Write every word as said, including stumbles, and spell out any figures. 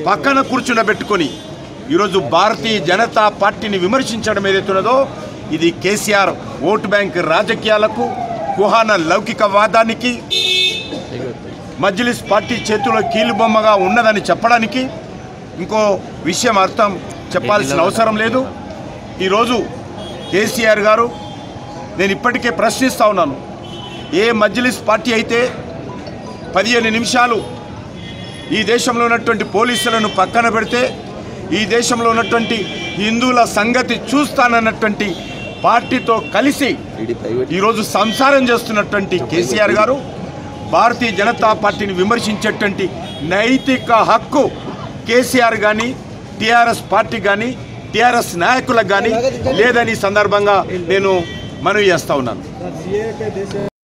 పక్కన కూర్చుండబెట్టుకొని ఈరోజు భారతీయ జనతా పార్టీని విమర్శించడం ఏదైతున్నదో ఇది కేసీఆర్ ఓటు బ్యాంక్ రాజకీయాలకు, కుహాన లౌకికవాదానికి, మజ్లిస్ పార్టీ చేతిలో కీలుబొమ్మగా ఉన్నదని చెప్పడానికి ఇంకో విషయం అర్థం చెప్పాల్సిన అవసరం లేదు. ఈరోజు కేసీఆర్ గారు, నేను ఇప్పటికే ప్రశ్నిస్తూ ఉన్నాను, ఏ మజ్లిస్ పార్టీ అయితే పదిహేను నిమిషాలు ఈ దేశంలో ఉన్నటువంటి పోలీసులను పక్కన పెడితే ఈ దేశంలో ఉన్నటువంటి హిందువుల సంగతి చూస్తానన్నటువంటి పార్టీతో కలిసి ఈరోజు సంసారం చేస్తున్నటువంటి కేసీఆర్ గారు భారతీయ జనతా పార్టీని విమర్శించేటువంటి నైతిక హక్కు కేసీఆర్ కానీ, టీఆర్ఎస్ పార్టీ కానీ, టీఆర్ఎస్ నాయకులకు కానీ లేదని సందర్భంగా నేను మనవి చేస్తూ ఉన్నాను.